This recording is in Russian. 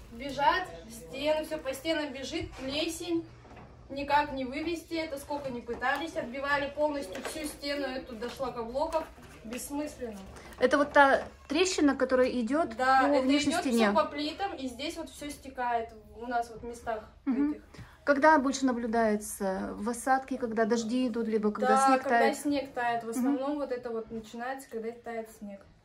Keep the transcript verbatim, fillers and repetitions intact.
бежат, стены, все по стенам бежит, плесень. Никак не вывести это, сколько не пытались, отбивали полностью всю стену эту до шлакоблоков, бессмысленно. Это вот та трещина, которая идет да, по это внешней идет стене? Все по плитам, и здесь вот все стекает у нас вот в местах Угу. этих. Когда больше наблюдается? В осадке, когда дожди идут, либо когда да, снег когда тает? снег тает. В основном угу. вот это вот начинается, когда тает снег.